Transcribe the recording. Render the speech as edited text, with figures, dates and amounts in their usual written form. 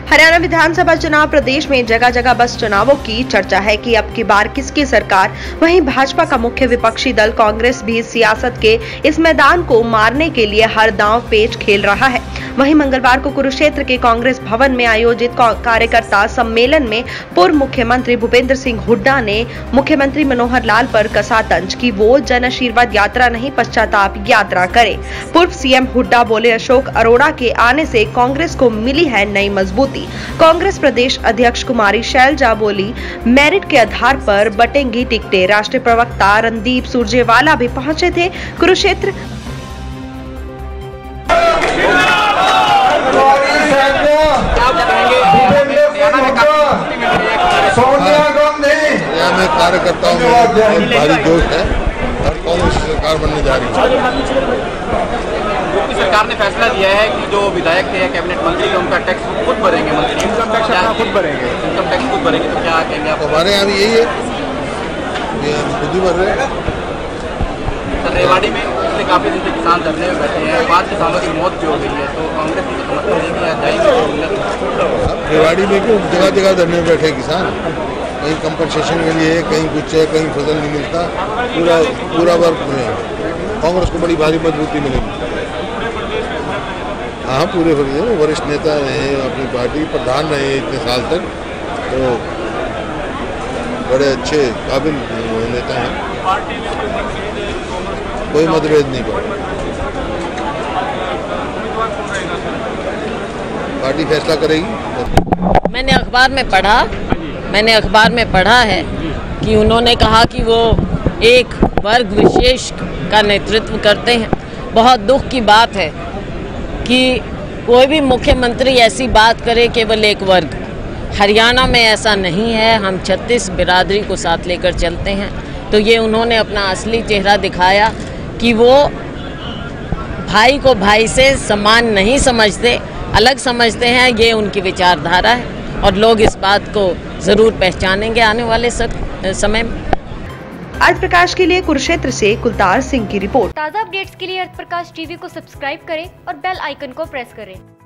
हरियाणा विधानसभा चुनाव प्रदेश में जगह जगह बस चुनावों की चर्चा है कि अब की बार किसकी सरकार। वहीं भाजपा का मुख्य विपक्षी दल कांग्रेस भी सियासत के इस मैदान को मारने के लिए हर दांव पेच खेल रहा है। वहीं मंगलवार को कुरुक्षेत्र के कांग्रेस भवन में आयोजित कार्यकर्ता सम्मेलन में पूर्व मुख्यमंत्री भूपेंद्र सिंह हुड्डा ने मुख्यमंत्री मनोहर लाल पर कसा तंज कि वो जन आशीर्वाद यात्रा नहीं पश्चाताप यात्रा करे। पूर्व सीएम हुड्डा बोले, अशोक अरोड़ा के आने से कांग्रेस को मिली है नई मजबूती। कांग्रेस प्रदेश अध्यक्ष कुमारी शैलजा बोली, मेरिट के आधार पर बटेंगी टिकटें। राष्ट्रीय प्रवक्ता रणदीप सुरजेवाला भी पहुंचे थे कुरुक्षेत्र। में कार्यकर्ताओं में बहुत भारी जोश है और कांग्रेस सरकार बनने जा रही है। सरकार ने फैसला दिया है कि जो विधायक थे या कैबिनेट मंत्री थे उनका टैक्स खुद भरेंगे, मंत्री इनकम टैक्स खुद भरेंगे, इनकम टैक्स खुद भरेंगे। तो क्या कहेंगे आप? हमारे यहाँ भी यही है, ये खुद ही भर रहे हैं। सर, रेवाड़ी में पिछले काफी दिन से किसान धरने में बैठे हैं, 5 किसानों की मौत भी हो गई है, तो कांग्रेस की समर्थन देगी या जाएगी? रेवाड़ी में क्यों जगह जगह धरने में बैठे किसान, कहीं कंपनसेशन के लिए, कहीं कुछ है, कहीं फसल नहीं मिलता, पूरा वर्ग में कांग्रेस को बड़ी भारी मजबूती मिलेगी। हाँ, पूरे फरीद है, वरिष्ठ नेता रहे, अपनी पार्टी प्रधान रहे इतने साल तक, तो बड़े अच्छे काबिल नेता हैं, कोई मतभेद नहीं पड़ा। पार्टी फैसला करेगी। मैंने अखबार में पढ़ा है कि उन्होंने कहा कि वो एक वर्ग विशेष का नेतृत्व करते हैं। बहुत दुख की बात है कि कोई भी मुख्यमंत्री ऐसी बात करे केवल एक वर्ग। हरियाणा में ऐसा नहीं है, हम 36 बिरादरी को साथ लेकर चलते हैं। तो ये उन्होंने अपना असली चेहरा दिखाया कि वो भाई को भाई से समान नहीं समझते, अलग समझते हैं। ये उनकी विचारधारा है और लोग इस बात को ज़रूर पहचानेंगे आने वाले समय में। अर्थ प्रकाश के लिए कुरुक्षेत्र से कुलतार सिंह की रिपोर्ट। ताज़ा अपडेट्स के लिए अर्थ प्रकाश टीवी को सब्सक्राइब करें और बेल आइकन को प्रेस करें।